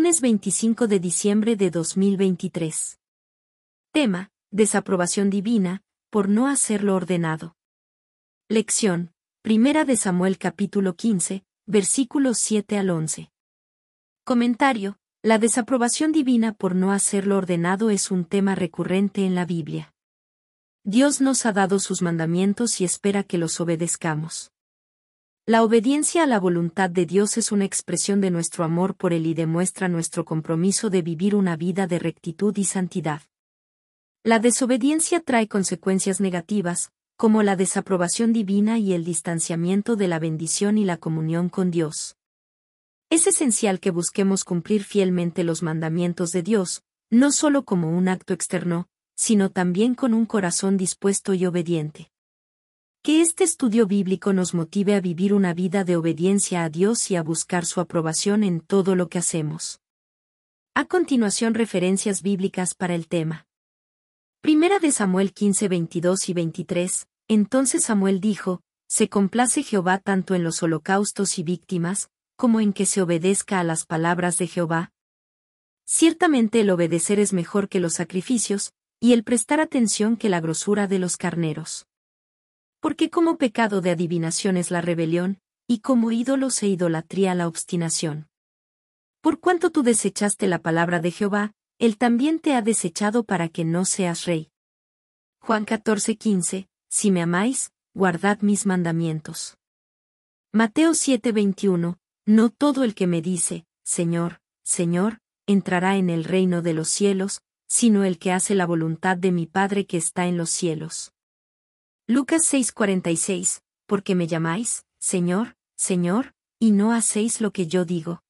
Lunes 25 de diciembre de 2023. Tema: desaprobación divina, por no hacer lo ordenado. Lección: Primera de Samuel capítulo 15, versículos 7 al 11. Comentario: la desaprobación divina por no hacer lo ordenado es un tema recurrente en la Biblia. Dios nos ha dado sus mandamientos y espera que los obedezcamos. La obediencia a la voluntad de Dios es una expresión de nuestro amor por Él y demuestra nuestro compromiso de vivir una vida de rectitud y santidad. La desobediencia trae consecuencias negativas, como la desaprobación divina y el distanciamiento de la bendición y la comunión con Dios. Es esencial que busquemos cumplir fielmente los mandamientos de Dios, no solo como un acto externo, sino también con un corazón dispuesto y obediente. Que este estudio bíblico nos motive a vivir una vida de obediencia a Dios y a buscar su aprobación en todo lo que hacemos. A continuación, referencias bíblicas para el tema. Primera de Samuel 15, 22 y 23. Entonces Samuel dijo: se complace Jehová tanto en los holocaustos y víctimas, como en que se obedezca a las palabras de Jehová. Ciertamente el obedecer es mejor que los sacrificios, y el prestar atención que la grosura de los carneros. Porque como pecado de adivinación es la rebelión, y como ídolos e idolatría la obstinación. Por cuanto tú desechaste la palabra de Jehová, Él también te ha desechado para que no seas rey. Juan 14:15, si me amáis, guardad mis mandamientos. Mateo 7:21, no todo el que me dice, Señor, Señor, entrará en el reino de los cielos, sino el que hace la voluntad de mi Padre que está en los cielos. Lucas 6:46, porque me llamáis, Señor, Señor, y no hacéis lo que yo digo.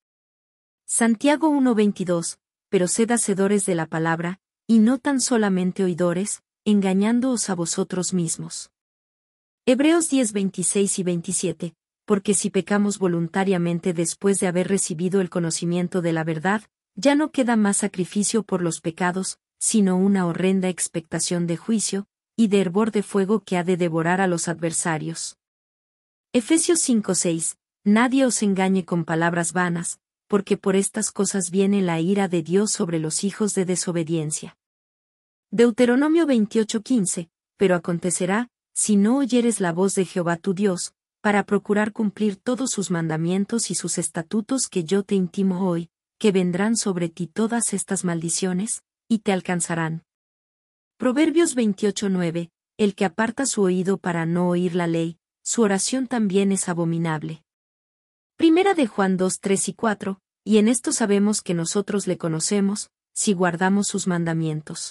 Santiago 1:22, pero sed hacedores de la palabra, y no tan solamente oidores, engañándoos a vosotros mismos. Hebreos 10:26 y 27, porque si pecamos voluntariamente después de haber recibido el conocimiento de la verdad, ya no queda más sacrificio por los pecados, sino una horrenda expectación de juicio, y de hervor de fuego que ha de devorar a los adversarios. Efesios 5:6, nadie os engañe con palabras vanas, porque por estas cosas viene la ira de Dios sobre los hijos de desobediencia. Deuteronomio 28:15, pero acontecerá, si no oyeres la voz de Jehová tu Dios, para procurar cumplir todos sus mandamientos y sus estatutos que yo te intimo hoy, que vendrán sobre ti todas estas maldiciones, y te alcanzarán. Proverbios 28:9, el que aparta su oído para no oír la ley, su oración también es abominable. Primera de Juan 2:3 y 4, y en esto sabemos que nosotros le conocemos, si guardamos sus mandamientos.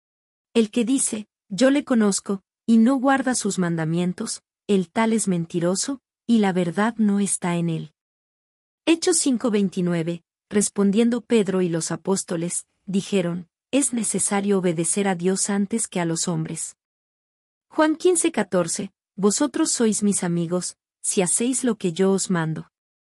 El que dice, yo le conozco, y no guarda sus mandamientos, el tal es mentiroso, y la verdad no está en él. Hechos 5:29, respondiendo Pedro y los apóstoles, dijeron, es necesario obedecer a Dios antes que a los hombres. Juan 15:14, vosotros sois mis amigos, si hacéis lo que yo os mando.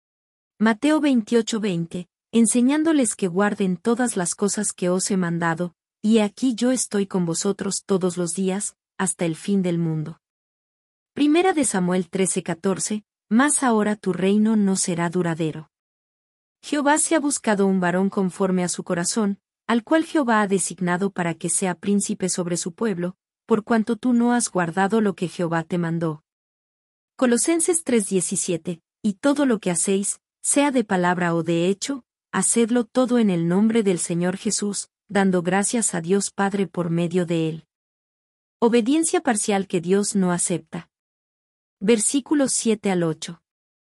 Mateo 28:20, enseñándoles que guarden todas las cosas que os he mandado, y aquí yo estoy con vosotros todos los días, hasta el fin del mundo. Primera de Samuel 13:14, mas ahora tu reino no será duradero. Jehová se ha buscado un varón conforme a su corazón, al cual Jehová ha designado para que sea príncipe sobre su pueblo, por cuanto tú no has guardado lo que Jehová te mandó. Colosenses 3:17, y todo lo que hacéis, sea de palabra o de hecho, hacedlo todo en el nombre del Señor Jesús, dando gracias a Dios Padre por medio de él. Obediencia parcial que Dios no acepta. Versículos 7 al 8.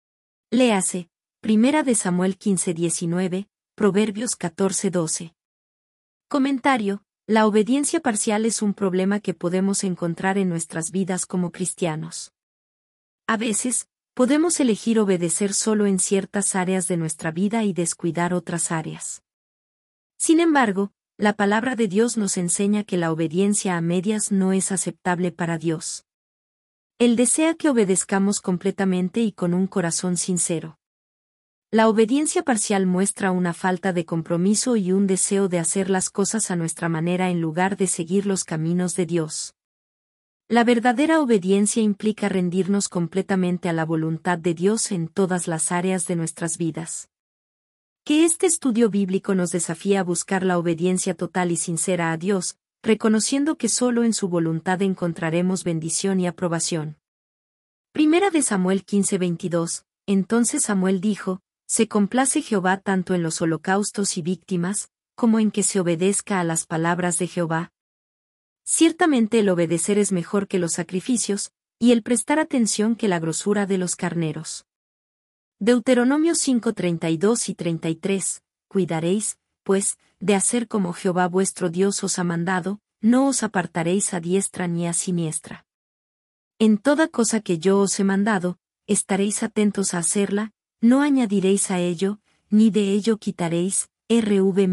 Léase, Primera de Samuel 15:19, Proverbios 14:12. Comentario: la obediencia parcial es un problema que podemos encontrar en nuestras vidas como cristianos. A veces, podemos elegir obedecer solo en ciertas áreas de nuestra vida y descuidar otras áreas. Sin embargo, la palabra de Dios nos enseña que la obediencia a medias no es aceptable para Dios. Él desea que obedezcamos completamente y con un corazón sincero. La obediencia parcial muestra una falta de compromiso y un deseo de hacer las cosas a nuestra manera en lugar de seguir los caminos de Dios. La verdadera obediencia implica rendirnos completamente a la voluntad de Dios en todas las áreas de nuestras vidas. Que este estudio bíblico nos desafía a buscar la obediencia total y sincera a Dios, reconociendo que solo en su voluntad encontraremos bendición y aprobación. Primera de Samuel 15:22. Entonces Samuel dijo: Se complace Jehová tanto en los holocaustos y víctimas, como en que se obedezca a las palabras de Jehová. Ciertamente el obedecer es mejor que los sacrificios, y el prestar atención que la grosura de los carneros. Deuteronomio 5:32 y 33. Cuidaréis, pues, de hacer como Jehová vuestro Dios os ha mandado, no os apartaréis a diestra ni a siniestra. En toda cosa que yo os he mandado, estaréis atentos a hacerla, no añadiréis a ello, ni de ello quitaréis. RV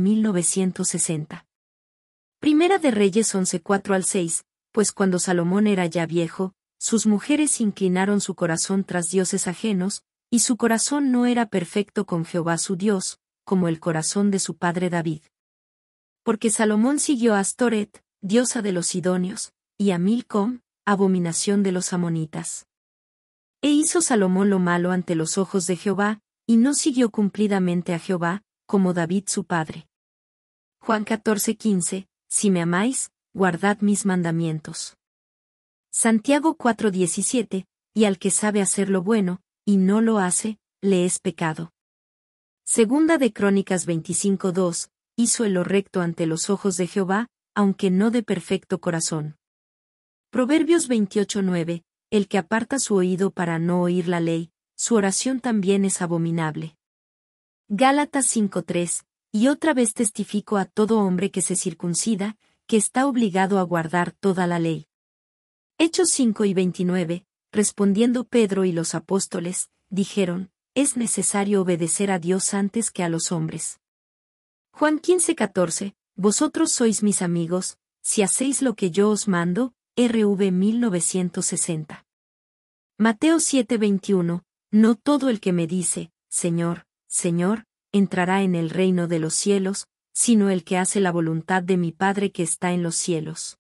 1960. Primera de Reyes 11:4-6, pues cuando Salomón era ya viejo, sus mujeres inclinaron su corazón tras dioses ajenos, y su corazón no era perfecto con Jehová su Dios, como el corazón de su padre David. Porque Salomón siguió a Astoret, diosa de los sidonios, y a Milcom, abominación de los amonitas. E hizo Salomón lo malo ante los ojos de Jehová, y no siguió cumplidamente a Jehová, como David su padre. Juan 14:15, Si me amáis, guardad mis mandamientos. Santiago 4:17, y al que sabe hacer lo bueno, y no lo hace, le es pecado. Segunda de Crónicas 25:2, hizo lo recto ante los ojos de Jehová, aunque no de perfecto corazón. Proverbios 28:9, el que aparta su oído para no oír la ley, su oración también es abominable. Gálatas 5:3, y otra vez testifico a todo hombre que se circuncida, que está obligado a guardar toda la ley. Hechos 5:29, respondiendo Pedro y los apóstoles, dijeron: es necesario obedecer a Dios antes que a los hombres. Juan 15:14, vosotros sois mis amigos, si hacéis lo que yo os mando. RV 1960. Mateo 7:21, no todo el que me dice, Señor, Señor, entrará en el reino de los cielos, sino el que hace la voluntad de mi Padre que está en los cielos.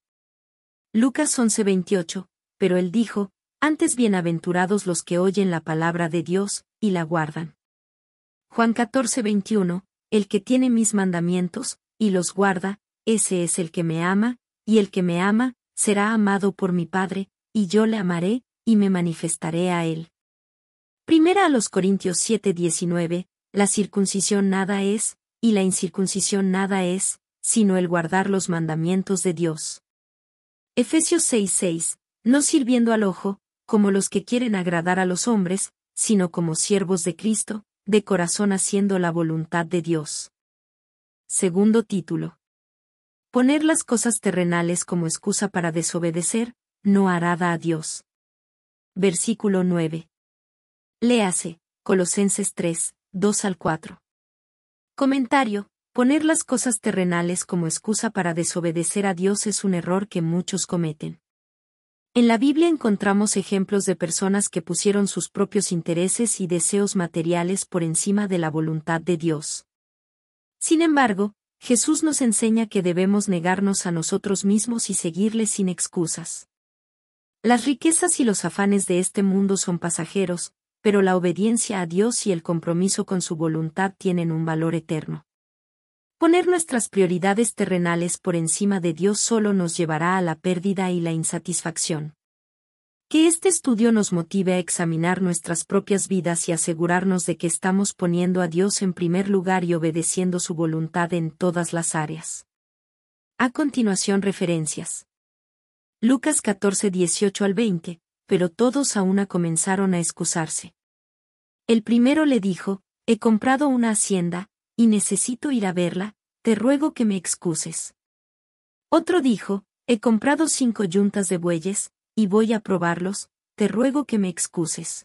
Lucas 11:28, pero él dijo: antes bienaventurados los que oyen la palabra de Dios, y la guardan. Juan 14:21, el que tiene mis mandamientos, y los guarda, ese es el que me ama, y el que me ama, será amado por mi Padre, y yo le amaré, y me manifestaré a él. Primera a los Corintios 7:19, la circuncisión nada es, y la incircuncisión nada es, sino el guardar los mandamientos de Dios. Efesios 6:6, no sirviendo al ojo, como los que quieren agradar a los hombres, sino como siervos de Cristo, de corazón haciendo la voluntad de Dios. Segundo título. Poner las cosas terrenales como excusa para desobedecer, no agrada a Dios. Versículo 9. Léase, Colosenses 3, 2-4. Comentario: poner las cosas terrenales como excusa para desobedecer a Dios es un error que muchos cometen. En la Biblia encontramos ejemplos de personas que pusieron sus propios intereses y deseos materiales por encima de la voluntad de Dios. Sin embargo, Jesús nos enseña que debemos negarnos a nosotros mismos y seguirle sin excusas. Las riquezas y los afanes de este mundo son pasajeros, pero la obediencia a Dios y el compromiso con su voluntad tienen un valor eterno. Poner nuestras prioridades terrenales por encima de Dios solo nos llevará a la pérdida y la insatisfacción. Que este estudio nos motive a examinar nuestras propias vidas y asegurarnos de que estamos poniendo a Dios en primer lugar y obedeciendo su voluntad en todas las áreas. A continuación, referencias. Lucas 14:18-20, pero todos a una comenzaron a excusarse. El primero le dijo: he comprado una hacienda, y necesito ir a verla, te ruego que me excuses. Otro dijo: he comprado 5 yuntas de bueyes, y voy a probarlos, te ruego que me excuses.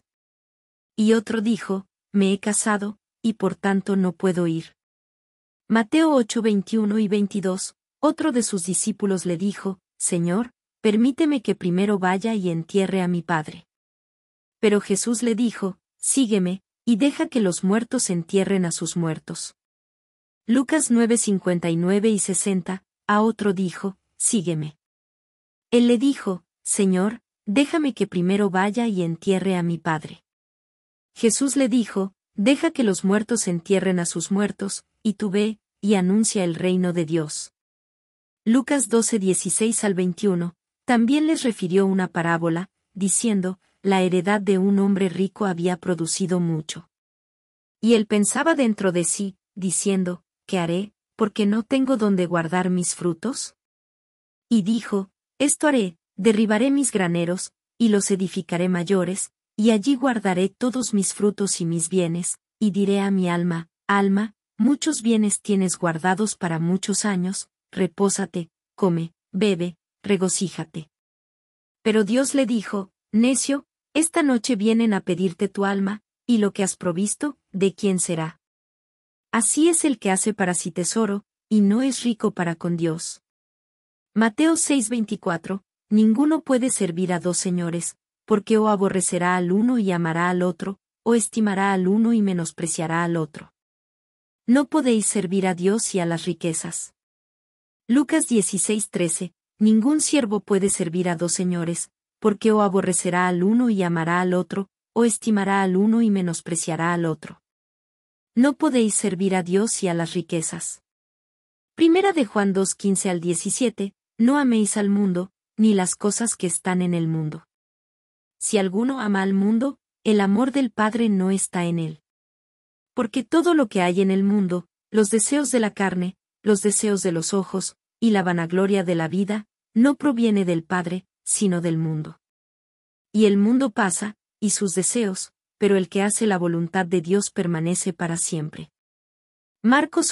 Y otro dijo: me he casado, y por tanto no puedo ir. Mateo 8:21 y 22, otro de sus discípulos le dijo: Señor, permíteme que primero vaya y entierre a mi padre. Pero Jesús le dijo: sígueme, y deja que los muertos entierren a sus muertos. Lucas 9:59 y 60, a otro dijo: sígueme. Él le dijo: Señor, déjame que primero vaya y entierre a mi padre. Jesús le dijo: deja que los muertos entierren a sus muertos, y tú ve, y anuncia el reino de Dios. Lucas 12:16-21, también les refirió una parábola, diciendo, la heredad de un hombre rico había producido mucho. Y él pensaba dentro de sí, diciendo, ¿qué haré, porque no tengo donde guardar mis frutos? Y dijo, esto haré, derribaré mis graneros, y los edificaré mayores, y allí guardaré todos mis frutos y mis bienes, y diré a mi alma, alma, muchos bienes tienes guardados para muchos años, repósate, come, bebe, regocíjate. Pero Dios le dijo, necio, esta noche vienen a pedirte tu alma, y lo que has provisto, ¿de quién será? Así es el que hace para sí tesoro, y no es rico para con Dios. Mateo 6:24, ninguno puede servir a dos señores, porque o aborrecerá al uno y amará al otro, o estimará al uno y menospreciará al otro. No podéis servir a Dios y a las riquezas. Lucas 16:13, ningún siervo puede servir a dos señores, porque o aborrecerá al uno y amará al otro, o estimará al uno y menospreciará al otro. No podéis servir a Dios y a las riquezas. Primera de Juan 2:15-17, no améis al mundo, ni las cosas que están en el mundo. Si alguno ama al mundo, el amor del Padre no está en él. Porque todo lo que hay en el mundo, los deseos de la carne, los deseos de los ojos, y la vanagloria de la vida, no proviene del Padre, sino del mundo. Y el mundo pasa, y sus deseos, pero el que hace la voluntad de Dios permanece para siempre. Marcos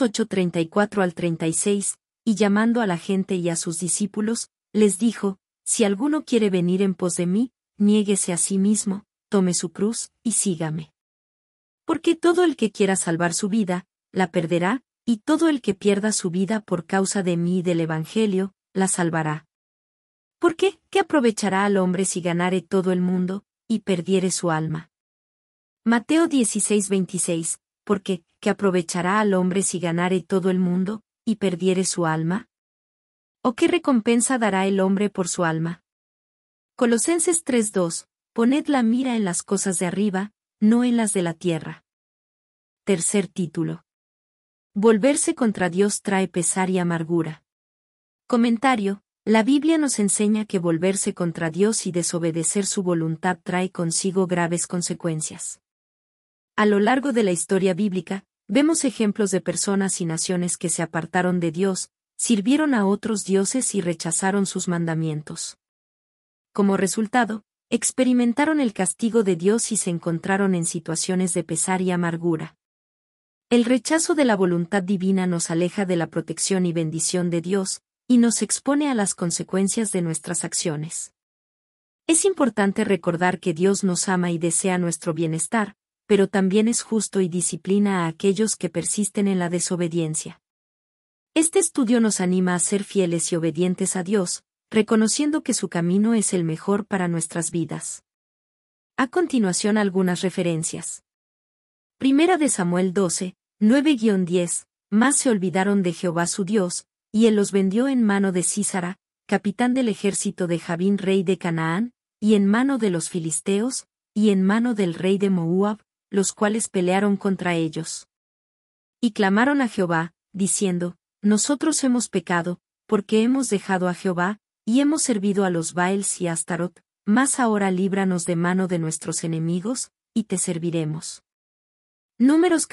8:34-36, y llamando a la gente y a sus discípulos, les dijo, si alguno quiere venir en pos de mí, niéguese a sí mismo, tome su cruz, y sígame. Porque todo el que quiera salvar su vida, la perderá, y todo el que pierda su vida por causa de mí y del Evangelio, la salvará. ¿Por qué? ¿Qué aprovechará al hombre si ganare todo el mundo, y perdiere su alma? Mateo 16:26, porque, ¿qué aprovechará al hombre si ganare todo el mundo, y perdiere su alma? ¿O qué recompensa dará el hombre por su alma? Colosenses 3:2, poned la mira en las cosas de arriba, no en las de la tierra. Tercer título. Volverse contra Dios trae pesar y amargura. Comentario. La Biblia nos enseña que volverse contra Dios y desobedecer su voluntad trae consigo graves consecuencias. A lo largo de la historia bíblica, vemos ejemplos de personas y naciones que se apartaron de Dios, sirvieron a otros dioses y rechazaron sus mandamientos. Como resultado, experimentaron el castigo de Dios y se encontraron en situaciones de pesar y amargura. El rechazo de la voluntad divina nos aleja de la protección y bendición de Dios, y nos expone a las consecuencias de nuestras acciones. Es importante recordar que Dios nos ama y desea nuestro bienestar, pero también es justo y disciplina a aquellos que persisten en la desobediencia. Este estudio nos anima a ser fieles y obedientes a Dios, reconociendo que su camino es el mejor para nuestras vidas. A continuación algunas referencias. Primera de Samuel 12, 9-10, mas se olvidaron de Jehová su Dios, y él los vendió en mano de Sísara, capitán del ejército de Jabín rey de Canaán, y en mano de los filisteos, y en mano del rey de Moab, los cuales pelearon contra ellos. Y clamaron a Jehová, diciendo, nosotros hemos pecado, porque hemos dejado a Jehová, y hemos servido a los Baals y a Astarot, mas ahora líbranos de mano de nuestros enemigos, y te serviremos. Números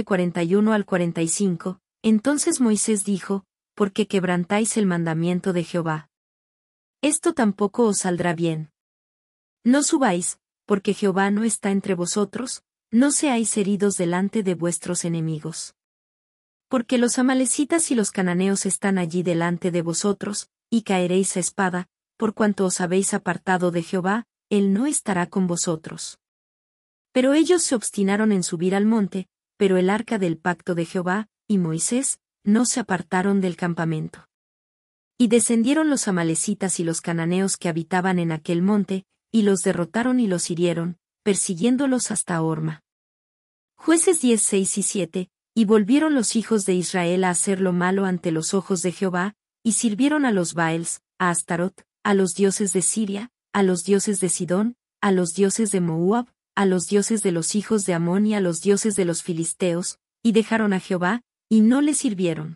14:41-45, entonces Moisés dijo, ¿por qué quebrantáis el mandamiento de Jehová? Esto tampoco os saldrá bien. No subáis, porque Jehová no está entre vosotros, no seáis heridos delante de vuestros enemigos. Porque los amalecitas y los cananeos están allí delante de vosotros, y caeréis a espada, por cuanto os habéis apartado de Jehová, él no estará con vosotros. Pero ellos se obstinaron en subir al monte, pero el arca del pacto de Jehová, y Moisés, no se apartaron del campamento. Y descendieron los amalecitas y los cananeos que habitaban en aquel monte, y los derrotaron y los hirieron, persiguiéndolos hasta Horma. Jueces 10:6-7, y volvieron los hijos de Israel a hacer lo malo ante los ojos de Jehová, y sirvieron a los Baals, a Astarot, a los dioses de Siria, a los dioses de Sidón, a los dioses de Moab, a los dioses de los hijos de Amón y a los dioses de los filisteos, y dejaron a Jehová, y no le sirvieron.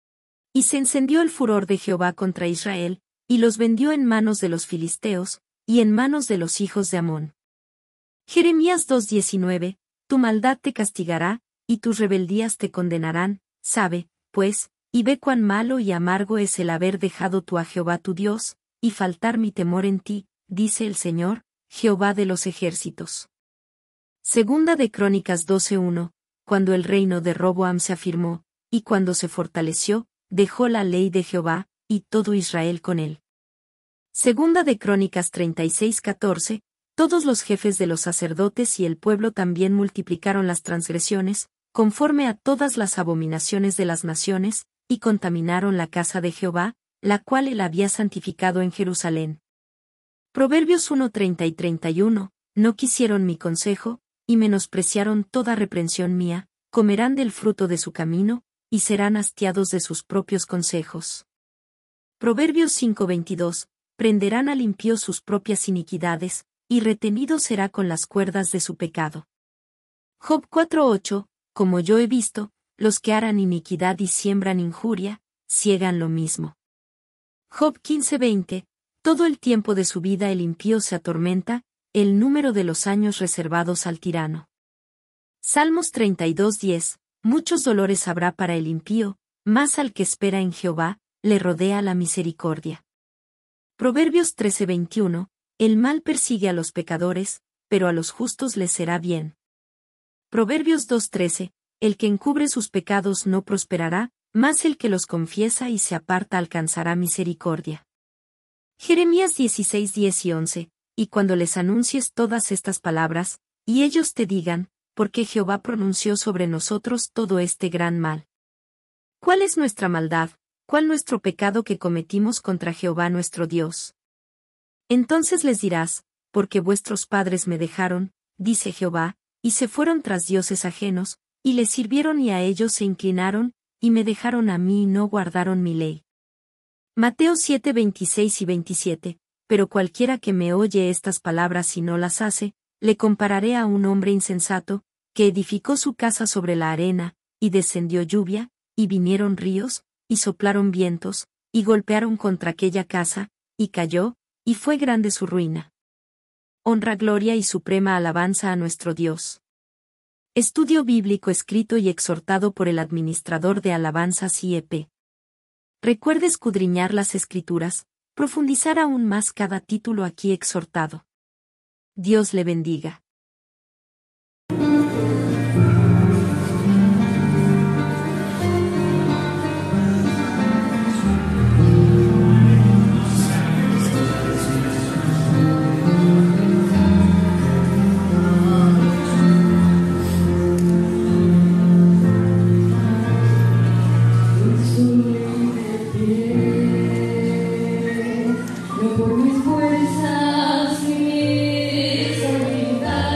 Y se encendió el furor de Jehová contra Israel, y los vendió en manos de los filisteos, y en manos de los hijos de Amón. Jeremías 2:19, tu maldad te castigará, y tus rebeldías te condenarán, sabe, pues, y ve cuán malo y amargo es el haber dejado tú a Jehová tu Dios, y faltar mi temor en ti, dice el Señor, Jehová de los ejércitos. Segunda de Crónicas 12:1, cuando el reino de Roboam se afirmó, y cuando se fortaleció, dejó la ley de Jehová, y todo Israel con él. Segunda de Crónicas 36:14, todos los jefes de los sacerdotes y el pueblo también multiplicaron las transgresiones, conforme a todas las abominaciones de las naciones, y contaminaron la casa de Jehová, la cual él había santificado en Jerusalén. Proverbios 1:30 y 31, no quisieron mi consejo, y menospreciaron toda reprensión mía, comerán del fruto de su camino, y serán hastiados de sus propios consejos. Proverbios 5:22, prenderán al impío sus propias iniquidades, y retenido será con las cuerdas de su pecado. Job 4:8, como yo he visto, los que harán iniquidad y siembran injuria, ciegan lo mismo. Job 15:20, todo el tiempo de su vida el impío se atormenta, el número de los años reservados al tirano. Salmos 32:10, muchos dolores habrá para el impío, mas al que espera en Jehová, le rodea la misericordia. Proverbios 13:21, el mal persigue a los pecadores, pero a los justos les será bien. Proverbios 2:13, el que encubre sus pecados no prosperará, mas el que los confiesa y se aparta alcanzará misericordia. Jeremías 16:10 y 11, y cuando les anuncies todas estas palabras, y ellos te digan, porque Jehová pronunció sobre nosotros todo este gran mal. ¿Cuál es nuestra maldad? ¿Cuál nuestro pecado que cometimos contra Jehová nuestro Dios? Entonces les dirás, porque vuestros padres me dejaron, dice Jehová, y se fueron tras dioses ajenos, y les sirvieron y a ellos se inclinaron, y me dejaron a mí y no guardaron mi ley. Mateo 7:26 y 27, pero cualquiera que me oye estas palabras y no las hace, le compararé a un hombre insensato, que edificó su casa sobre la arena, y descendió lluvia, y vinieron ríos, y soplaron vientos, y golpearon contra aquella casa, y cayó, y fue grande su ruina. Honra, gloria y suprema alabanza a nuestro Dios. Estudio bíblico escrito y exhortado por el administrador de alabanzas IEP. Recuerde escudriñar las Escrituras, profundizar aún más cada título aquí exhortado. Dios le bendiga. No por mis fuerzas ni mis habilidades.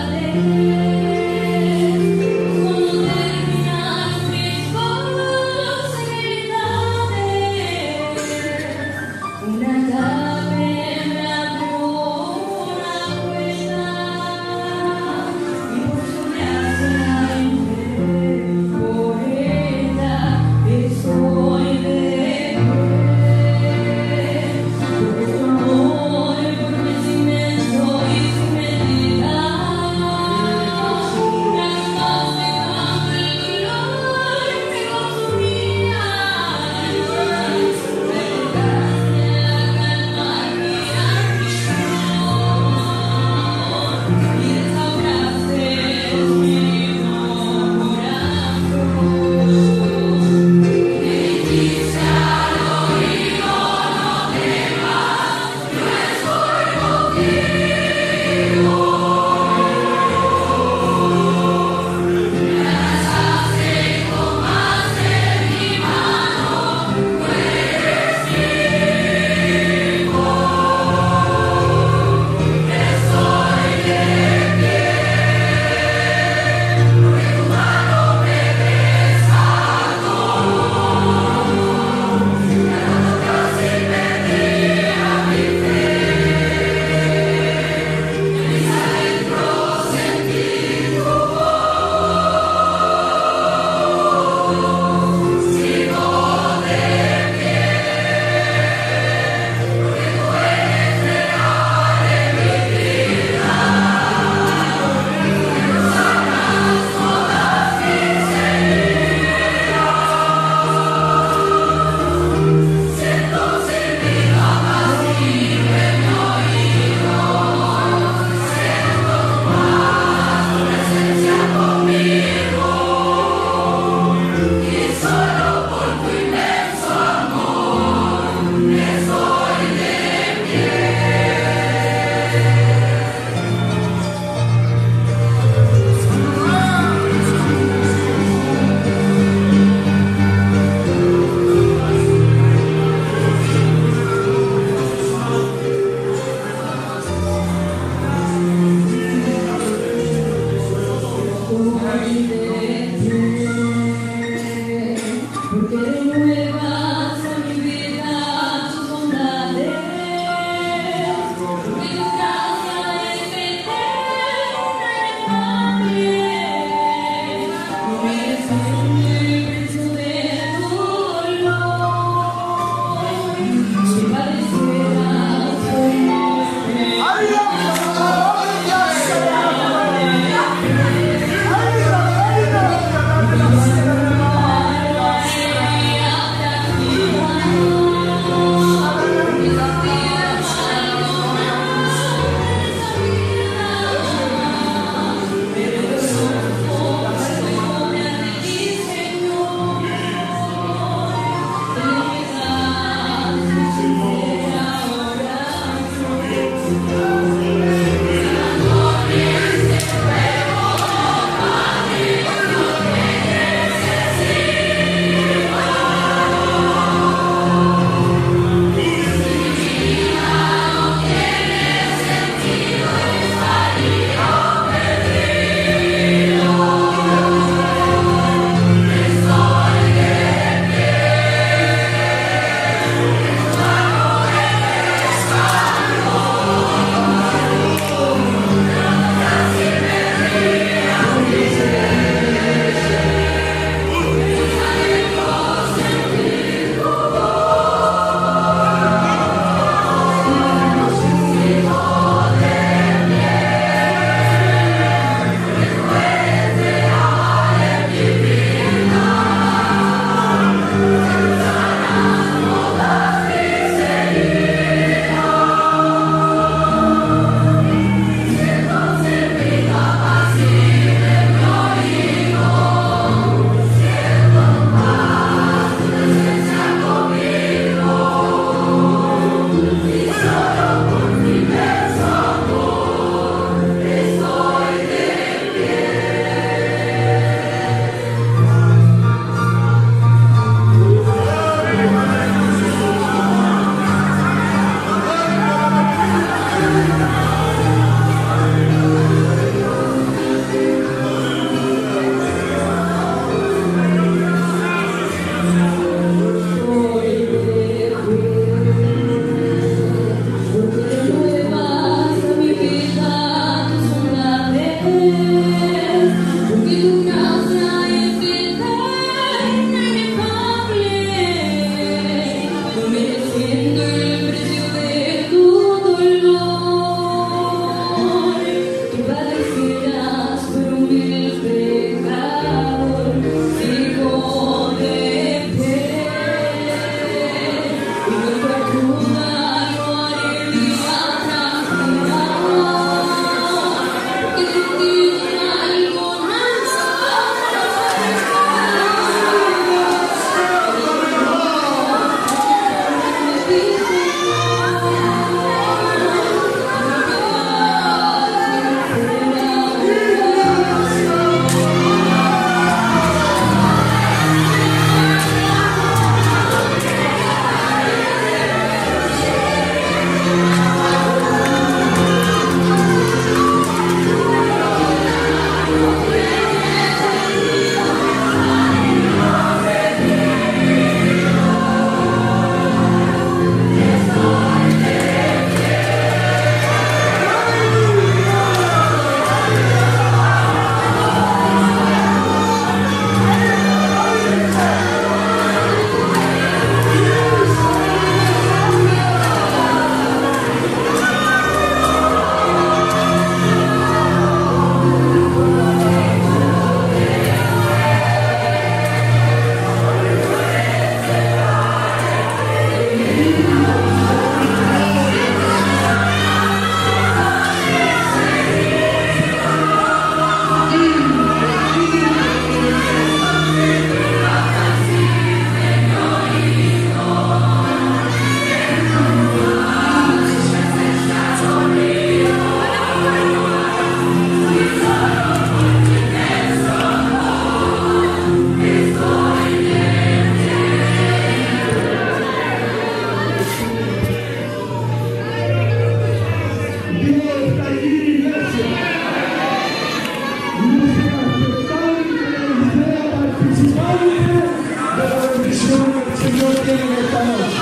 tienen esta noche.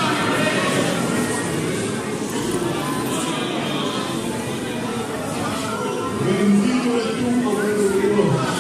Bendito eres tú, Cordero de Dios.